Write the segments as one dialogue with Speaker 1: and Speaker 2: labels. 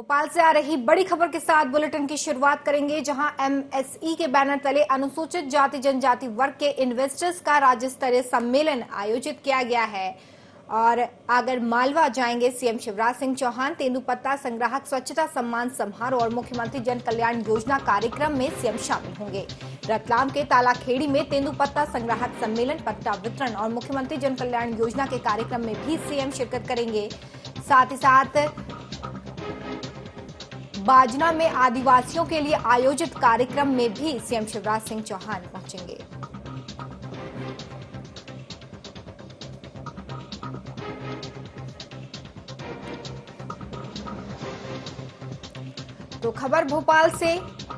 Speaker 1: भोपाल से आ रही बड़ी खबर के साथ बुलेटिन की शुरुआत करेंगे, जहां एमएसई के बैनर तले अनुसूचित जाति जनजाति वर्ग के इन्वेस्टर्स का राज्य स्तरीय सम्मेलन आयोजित किया गया है। और आगर मालवा जाएंगे सीएम शिवराज सिंह चौहान। तेंदुपत्ता संग्राहक स्वच्छता सम्मान समारोह और मुख्यमंत्री जन कल्याण योजना कार्यक्रम में सीएम शामिल होंगे। रतलाम के तालाखेड़ी में तेंदुपत्ता संग्राहक सम्मेलन, पट्टा वितरण और मुख्यमंत्री जन कल्याण योजना के कार्यक्रम में भी सीएम शिरकत करेंगे। साथ ही साथ बाजना में आदिवासियों के लिए आयोजित कार्यक्रम में भी सीएम शिवराज सिंह चौहान पहुंचेंगे। तो खबर भोपाल से,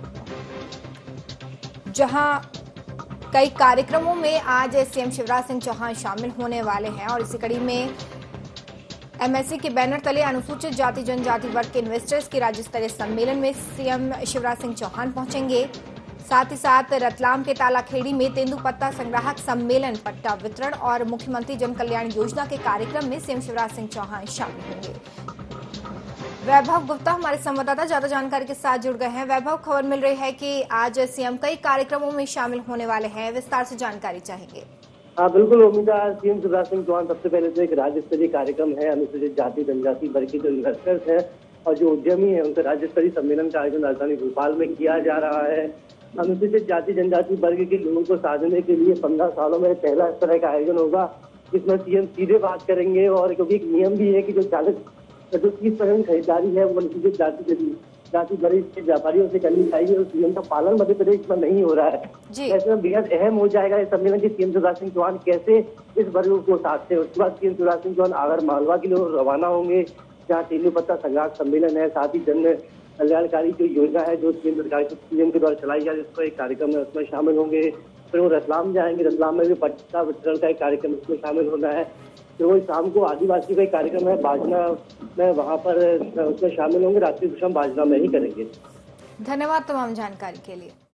Speaker 1: जहां कई कार्यक्रमों में आज सीएम शिवराज सिंह चौहान शामिल होने वाले हैं और इसी कड़ी में एमएसई के बैनर तले अनुसूचित जाति जनजाति वर्ग के इन्वेस्टर्स के राज्य स्तरीय सम्मेलन में सीएम शिवराज सिंह चौहान पहुंचेंगे। साथ ही साथ रतलाम के तालाखेड़ी में तेंदुपत्ता संग्राहक सम्मेलन, पट्टा वितरण और मुख्यमंत्री जन कल्याण योजना के कार्यक्रम में सीएम शिवराज सिंह चौहान शामिल होंगे। वैभव गुप्ता हमारे संवाददाता ज्यादा जानकारी के साथ जुड़ गए हैं। वैभव, खबर मिल रही है कि आज सीएम कई कार्यक्रमों में शामिल होने वाले हैं, विस्तार से जानकारी चाहेंगे।
Speaker 2: हाँ बिल्कुल उम्मीदा, सीएम शिवराज सिंह चौहान सबसे पहले तो एक राज्य स्तरीय कार्यक्रम है। अनुसूचित जाति जनजाति वर्ग के जो इन्वेस्टर्स हैं और जो उद्यमी हैं उनका राज्य स्तरीय सम्मेलन का आयोजन राजधानी भोपाल में किया जा रहा है। अनुसूचित जाति जनजाति वर्ग के लोगों को साधने के लिए 15 सालों में पहला इस तरह का आयोजन होगा, जिसमें सीएम सीधे बात करेंगे। और क्योंकि एक नियम भी है कि जो 30% खरीदारी है वो अनुसूचित जाति वर्ग के व्यापारियों से करनी चाहिए, उस नियम का पालन मध्य प्रदेश में नहीं हो रहा है। ऐसे में बेहद अहम हो जाएगा इस सम्मेलन की सीएम शिवराज सिंह चौहान कैसे इस वर्ग को साधते हैं। उसके बाद सीएम शिवराज सिंह चौहान आगर मालवा के लिए रवाना होंगे, जहाँ तेंदुपत्ता संग्राहक सम्मेलन है। साथ ही जन कल्याणकारी जो योजना है जो सीएम के द्वारा चलाई जाए, जिसका एक कार्यक्रम है उसमें शामिल होंगे। फिर वो रतलाम जाएंगे, रतलाम में भी पट्टा वितरण का एक कार्यक्रम उसमें शामिल होना है। फिर वो शाम को आदिवासी का एक कार्यक्रम है बाजना में, वहां पर उसमें शामिल होंगे। रात्रि भोजन बाजना में ही करेंगे।
Speaker 1: धन्यवाद तमाम जानकारी के लिए।